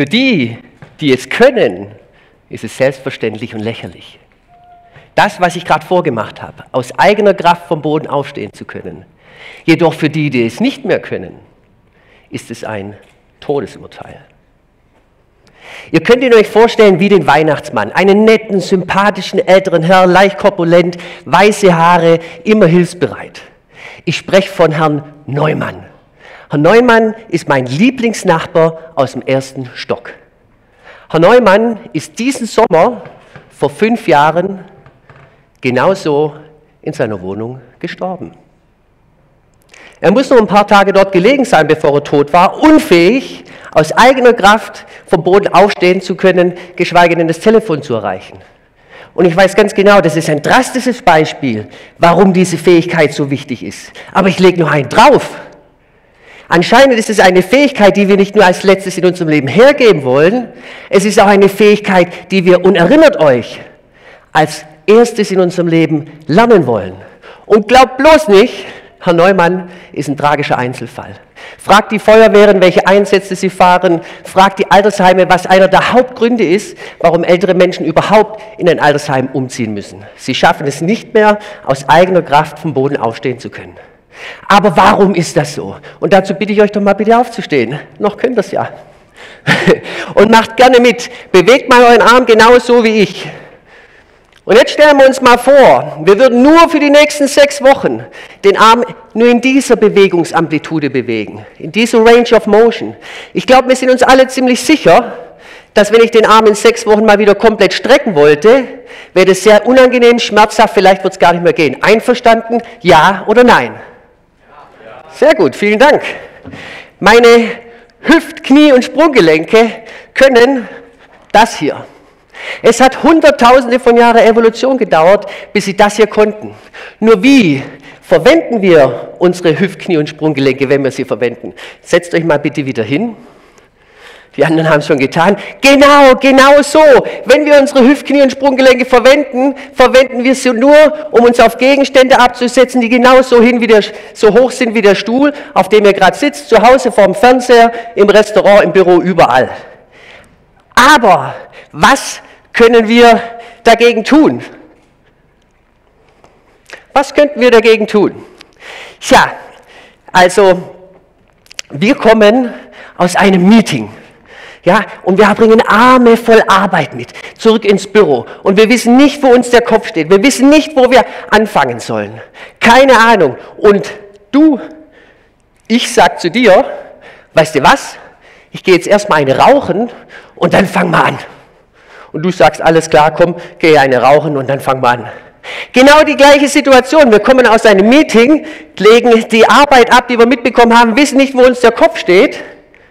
Für die, die es können, ist es selbstverständlich und lächerlich. Das, was ich gerade vorgemacht habe, aus eigener Kraft vom Boden aufstehen zu können. Jedoch für die, die es nicht mehr können, ist es ein Todesurteil. Ihr könnt ihn euch vorstellen wie den Weihnachtsmann, einen netten, sympathischen älteren Herrn, leicht korpulent, weiße Haare, immer hilfsbereit. Ich spreche von Herrn Neumann. Herr Neumann ist mein Lieblingsnachbar aus dem ersten Stock. Herr Neumann ist diesen Sommer vor 5 Jahren genauso in seiner Wohnung gestorben. Er muss noch ein paar Tage dort gelegen sein, bevor er tot war, unfähig, aus eigener Kraft vom Boden aufstehen zu können, geschweige denn das Telefon zu erreichen. Und ich weiß ganz genau, das ist ein drastisches Beispiel, warum diese Fähigkeit so wichtig ist. Aber ich lege noch einen drauf. Anscheinend ist es eine Fähigkeit, die wir nicht nur als letztes in unserem Leben hergeben wollen, es ist auch eine Fähigkeit, die wir, und erinnert euch, als erstes in unserem Leben lernen wollen. Und glaubt bloß nicht, Herr Neumann ist ein tragischer Einzelfall. Fragt die Feuerwehren, welche Einsätze sie fahren, fragt die Altersheime, was einer der Hauptgründe ist, warum ältere Menschen überhaupt in ein Altersheim umziehen müssen. Sie schaffen es nicht mehr, aus eigener Kraft vom Boden aufstehen zu können. Aber warum ist das so? Und dazu bitte ich euch doch mal bitte aufzustehen. Noch könnt ihr es ja. Und macht gerne mit. Bewegt mal euren Arm genauso wie ich. Und jetzt stellen wir uns mal vor, wir würden nur für die nächsten 6 Wochen den Arm nur in dieser Bewegungsamplitude bewegen, in dieser Range of Motion. Ich glaube, wir sind uns alle ziemlich sicher, dass wenn ich den Arm in 6 Wochen mal wieder komplett strecken wollte, wäre das sehr unangenehm, schmerzhaft, vielleicht wird es gar nicht mehr gehen. Einverstanden? Ja oder nein? Sehr gut, vielen Dank. Meine Hüft-, Knie- und Sprunggelenke können das hier. Es hat Hunderttausende von Jahren Evolution gedauert, bis sie das hier konnten. Nur wie verwenden wir unsere Hüft-, Knie- und Sprunggelenke, wenn wir sie verwenden? Setzt euch mal bitte wieder hin. Die anderen haben es schon getan. Genau so. Wenn wir unsere Hüft-, Knie- und Sprunggelenke verwenden, verwenden wir sie nur, um uns auf Gegenstände abzusetzen, die genauso so hoch sind wie der Stuhl, auf dem ihr gerade sitzt, zu Hause vorm Fernseher, im Restaurant, im Büro, überall. Aber was können wir dagegen tun? Was könnten wir dagegen tun? Tja, also wir kommen aus einem Meeting. Ja, und wir bringen Arme voll Arbeit mit, zurück ins Büro. Und wir wissen nicht, wo uns der Kopf steht. Wir wissen nicht, wo wir anfangen sollen. Keine Ahnung. Und ich sag zu dir, weißt du was? Ich gehe jetzt erstmal eine rauchen und dann fang mal an. Und du sagst, alles klar, komm, geh eine rauchen und dann fang mal an. Genau die gleiche Situation. Wir kommen aus einem Meeting, legen die Arbeit ab, die wir mitbekommen haben, wissen nicht, wo uns der Kopf steht.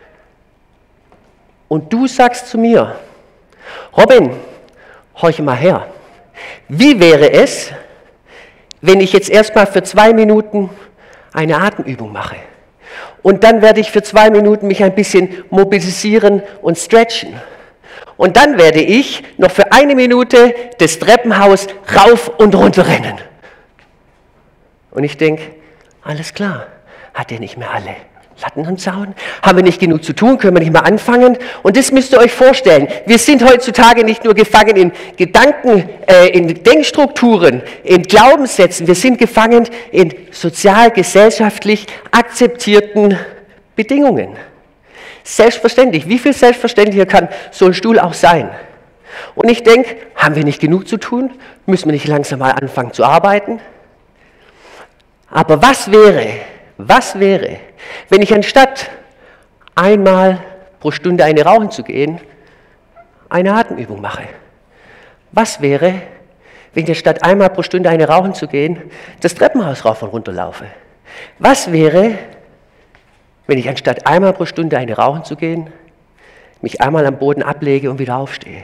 Und du sagst zu mir, Robin, horch mal her. Wie wäre es, wenn ich jetzt erstmal für 2 Minuten eine Atemübung mache? Und dann werde ich für 2 Minuten mich ein bisschen mobilisieren und stretchen. Und dann werde ich noch für 1 Minute das Treppenhaus rauf und runter rennen. Und ich denke, alles klar, hat er nicht mehr alle Latten am Zaun? Haben wir nicht genug zu tun? Können wir nicht mal anfangen? Und das müsst ihr euch vorstellen. Wir sind heutzutage nicht nur gefangen in Gedanken, in Denkstrukturen, in Glaubenssätzen. Wir sind gefangen in sozial-gesellschaftlich akzeptierten Bedingungen. Selbstverständlich. Wie viel selbstverständlicher kann so ein Stuhl auch sein? Und ich denke, haben wir nicht genug zu tun? Müssen wir nicht langsam mal anfangen zu arbeiten? Aber was wäre, wenn ich anstatt einmal pro Stunde eine rauchen zu gehen, eine Atemübung mache? Was wäre, wenn ich anstatt einmal pro Stunde eine rauchen zu gehen, das Treppenhaus rauf und runter laufe? Was wäre, wenn ich anstatt einmal pro Stunde eine rauchen zu gehen, mich einmal am Boden ablege und wieder aufstehe?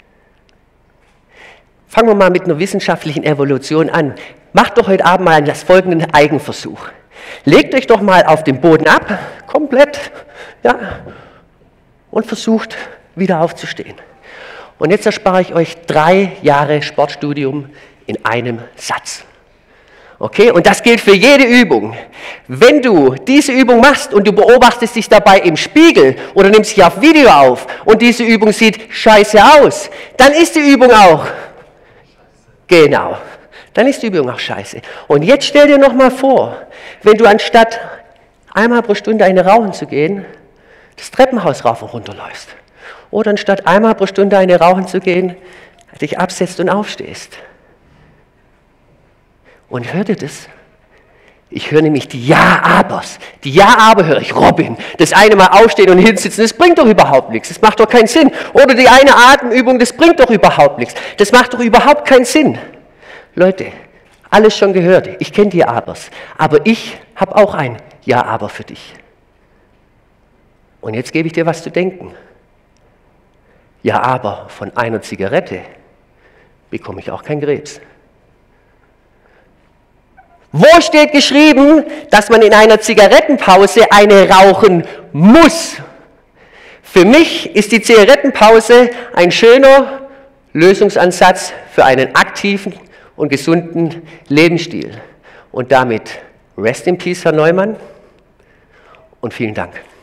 Fangen wir mal mit einer wissenschaftlichen Evolution an. Macht doch heute Abend mal das folgenden Eigenversuch. Legt euch doch mal auf den Boden ab, komplett, ja, und versucht wieder aufzustehen. Und jetzt erspare ich euch 3 Jahre Sportstudium in einem Satz. Okay, und das gilt für jede Übung. Wenn du diese Übung machst und du beobachtest dich dabei im Spiegel oder nimmst dich auf Video auf und diese Übung sieht scheiße aus, dann ist die Übung auch. Genau, dann ist die Übung auch scheiße. Und jetzt stell dir noch mal vor, wenn du anstatt einmal pro Stunde eine rauchen zu gehen, das Treppenhaus rauf und runter läufst. Oder anstatt einmal pro Stunde eine rauchen zu gehen, dich absetzt und aufstehst. Und hör dir das? Ich höre nämlich die Ja-Abers. Die Ja-Aber höre ich. Robin, das eine Mal aufstehen und hinsitzen, das bringt doch überhaupt nichts. Das macht doch keinen Sinn. Oder die eine Atemübung, das bringt doch überhaupt nichts. Das macht doch überhaupt keinen Sinn. Leute, alles schon gehört. Ich kenne die Abers. Aber ich habe auch ein Ja-Aber für dich. Und jetzt gebe ich dir was zu denken. Ja, aber von einer Zigarette bekomme ich auch keinen Krebs. Wo steht geschrieben, dass man in einer Zigarettenpause eine rauchen muss? Für mich ist die Zigarettenpause ein schöner Lösungsansatz für einen aktiven und gesunden Lebensstil. Und damit rest in peace, Herr Neumann, und vielen Dank.